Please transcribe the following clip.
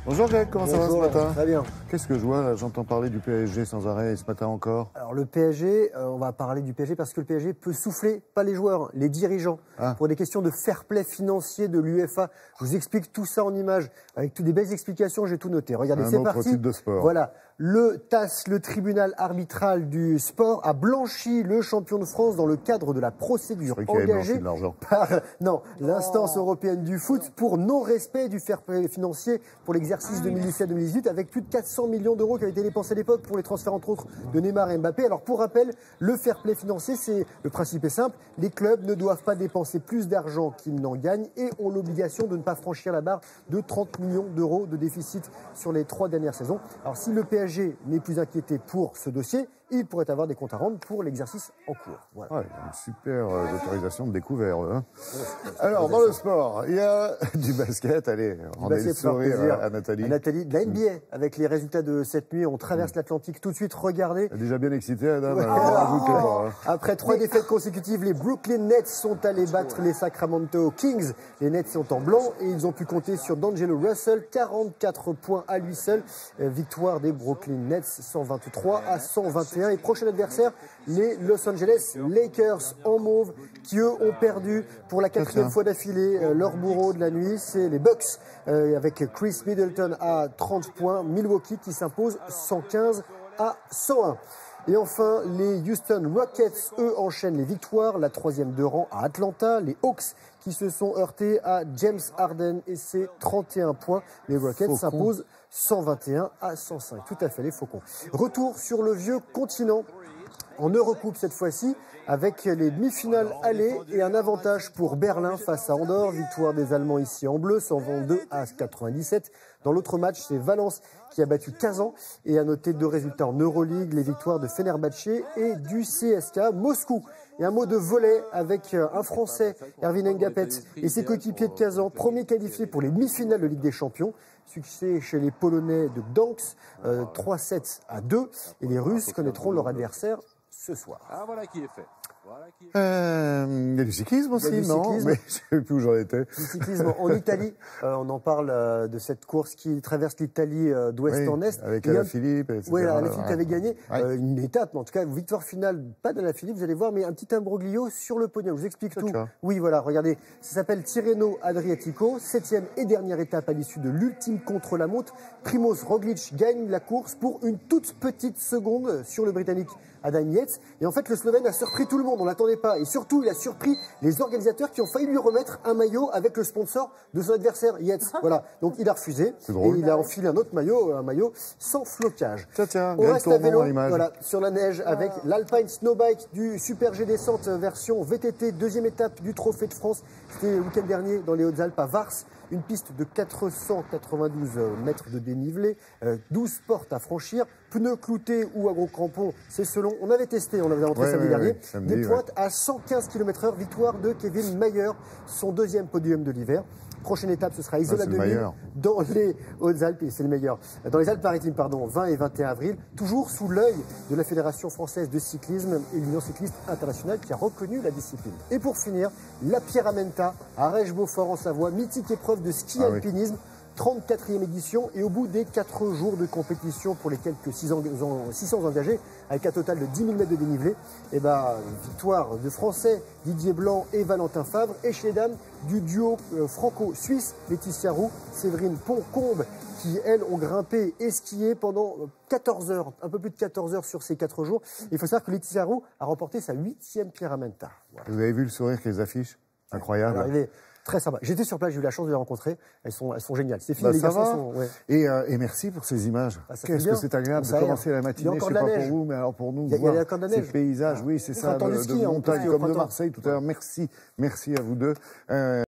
Bonjour Greg, comment ça va ce matin? Très bien. Qu'est-ce que je vois là? J'entends parler du PSG sans arrêt ce matin encore. Alors le PSG, on va parler du PSG parce que le PSG peut souffler, pas les joueurs, les dirigeants, pour des questions de fair play financier de l'UEFA. Je vous explique tout ça en images, avec toutes des belles explications, j'ai tout noté. Regardez, c'est parti. De sport. Voilà, le TAS, le tribunal arbitral du sport, a blanchi le champion de France dans le cadre de la procédure engagée par l'instance européenne du foot pour non-respect du fair play financier pour l'exercice 2017-2018, avec plus de 400 millions d'euros qui avaient été dépensés à l'époque pour les transferts entre autres de Neymar et Mbappé. Alors pour rappel, le fair play financier, le principe est simple, les clubs ne doivent pas dépenser plus d'argent qu'ils n'en gagnent et ont l'obligation de ne pas franchir la barre de 30 millions d'euros de déficit sur les 3 dernières saisons. Alors si le PSG n'est plus inquiété pour ce dossier, il pourrait avoir des comptes à rendre pour l'exercice en cours. Voilà. Ouais, une super autorisation de découvert. Hein. Alors, dans le sport, il y a du basket. Allez, rendez le sourire à Nathalie. Nathalie, de la NBA, avec les résultats de cette nuit, on traverse l'Atlantique tout de suite. Regardez. Déjà bien excitée, Adam. Après 3 défaites consécutives, les Brooklyn Nets sont allés battre les Sacramento Kings. Les Nets sont en blanc et ils ont pu compter sur D'Angelo Russell, 44 points à lui seul. Victoire des Brooklyn Nets, 123-121. Et prochain adversaire, les Los Angeles Lakers en mauve, qui eux ont perdu pour la 4e fois d'affilée leur bourreau de la nuit. C'est les Bucks avec Chris Middleton à 30 points. Milwaukee qui s'impose 115-101. Et enfin, les Houston Rockets, eux, enchaînent les victoires. La 3e de rang à Atlanta. Les Hawks qui se sont heurtés à James Harden et ses 31 points. Les Rockets s'imposent 121-105. Tout à fait, les Faucons. Retour sur le vieux continent. En Eurocoupe cette fois-ci, avec les demi-finales aller et un avantage pour Berlin face à Andorre. Victoire des Allemands ici en bleu, 122-97. Dans l'autre match, c'est Valence qui a battu Kazan. Et à noter 2 résultats en Euroleague, les victoires de Fenerbahçe et du CSKA Moscou. Et un mot de volley avec un Français, Erwin Ngapet, et ses coéquipiers de Kazan, premier qualifié pour les demi-finales de Ligue des Champions. Succès chez les Polonais de Gdansk, 3-7-2. Et les Russes connaîtront leur adversaire ce soir. Ah, voilà qui est fait. Il y a du cyclisme aussi, non? Mais je ne sais plus où j'en étais. Du cyclisme en Italie. On en parle de cette course qui traverse l'Italie d'ouest en est. Avec Alaphilippe, etc. Oui, Alaphilippe avait gagné une étape, mais en tout cas, victoire finale, pas d'Alaphilippe, vous allez voir, mais un petit imbroglio sur le podium. Je vous explique tout. Oui, voilà, regardez, ça s'appelle Tirreno Adriatico, 7e et dernière étape à l'issue de l'ultime contre-la-montre. Primoz Roglic gagne la course pour une toute petite seconde sur le Britannique Adam Yates. Et en fait, le Slovène a surpris tout le monde, on ne l'attendait pas. Et surtout, il a surpris les organisateurs qui ont failli lui remettre un maillot avec le sponsor de son adversaire, Yates. Voilà, donc il a refusé. Et il a enfilé un autre maillot, un maillot sans flocage. Tiens, on reste à vélo, voilà, sur la neige avec l'Alpine Snowbike du Super G Descente version VTT, 2e étape du Trophée de France. C'était le week-end dernier dans les Hautes-Alpes à Vars. Une piste de 492 mètres de dénivelé, 12 portes à franchir, pneus cloutés ou à gros crampons, c'est selon. On avait testé, on avait montré samedi dernier. Des pointes à 115 km/h, victoire de Kevin Mayer, son 2e podium de l'hiver. Prochaine étape, ce sera Isola 2000 dans les Hautes-Alpes, et c'est le meilleur. Dans les Alpes-Maritimes, 20 et 21 avril, toujours sous l'œil de la Fédération française de cyclisme et l'Union cycliste internationale qui a reconnu la discipline. Et pour finir, la Pierramenta à Rèche-Beaufort en Savoie, mythique épreuve de ski alpinisme. 34e édition et au bout des 4 jours de compétition pour les quelques 600 engagés, avec un total de 10 000 mètres de dénivelé, et victoire de Français Didier Blanc et Valentin Fabre, et chez les dames du duo franco-suisse Laetitia Roux, Séverine Poncombe, qui elles ont grimpé et skié pendant 14 heures, un peu plus de 14 heures sur ces 4 jours. Il faut savoir que Laetitia Roux a remporté sa 8e Pierramenta. Voilà. Vous avez vu le sourire qu'elles affichent? Incroyable. Très sympa. J'étais sur place, j'ai eu la chance de les rencontrer. Elles sont géniales. C'est fini, les garçons sont... Et merci pour ces images. Qu'est-ce que c'est agréable de commencer la matinée, je ne sais pas pour vous, mais alors pour nous, voir ces paysages, oui, c'est ça, de montagne comme de Marseille tout à l'heure. Merci à vous deux.